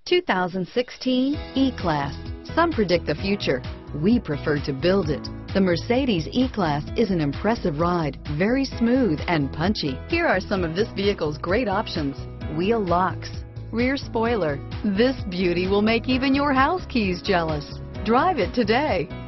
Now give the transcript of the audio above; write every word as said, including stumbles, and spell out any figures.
two thousand sixteen E-Class. Some predict the future. We prefer to build it. The Mercedes E-Class is an impressive ride, very smooth and punchy. Here are some of this vehicle's great options: wheel locks, rear spoiler. This beauty will make even your house keys jealous. Drive it today.